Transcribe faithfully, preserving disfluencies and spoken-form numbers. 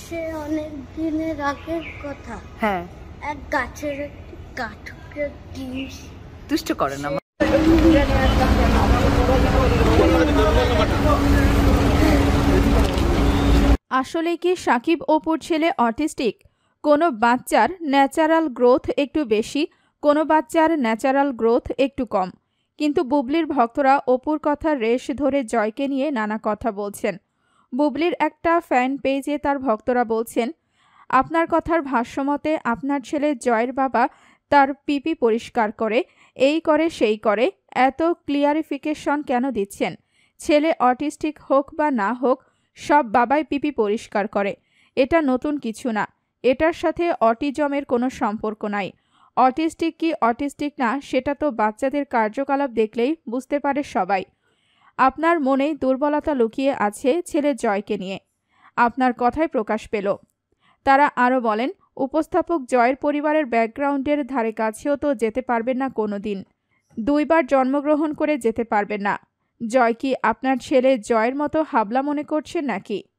সে অনেক দিনের আগের কথা। হ্যাঁ, এক গাছের একটি কাঠকে জিনিস দুষ্ট করে না। আসলে কি সাকিব অপুর ছেলে অটিস্টিক? কোনো বাচ্চার ন্যাচারাল গ্রোথ একটু বেশি, কোনো বাচ্চার ন্যাচারাল গ্রোথ একটু কম। কিন্তু বুবলির ভক্তরা অপুর কথা রেশ ধরে জয়কে নিয়ে নানা কথা বলছেন। বুবলির একটা ফ্যান পেজে তার ভক্তরা বলছেন, আপনার কথার ভাষ্যমতে আপনার ছেলে জয়ের বাবা তার পিপি পরিষ্কার করে, এই করে সেই করে, এত ক্লিয়ারিফিকেশন কেন দিচ্ছেন? ছেলে অটিস্টিক হোক বা না হোক, সব বাবাই পিপি পরিষ্কার করে। এটা নতুন কিছু না, এটার সাথে অটিজমের কোনো সম্পর্ক নাই। অটিস্টিক কি অটিস্টিক না সেটা তো বাচ্চাদের কার্যকলাপ দেখলেই বুঝতে পারে সবাই। আপনার মনেই দুর্বলতা লুকিয়ে আছে ছেলে জয়কে নিয়ে, আপনার কথায় প্রকাশ পেল। তারা আরও বলেন, উপস্থাপক জয়ের পরিবারের ব্যাকগ্রাউন্ডের ধারে কাছেও তো যেতে পারবেন না কোনো দিন। দুইবার জন্মগ্রহণ করে যেতে পারবেন না। জয় কি আপনার ছেলে জয়ের মতো হাবলা মনে করছেন নাকি?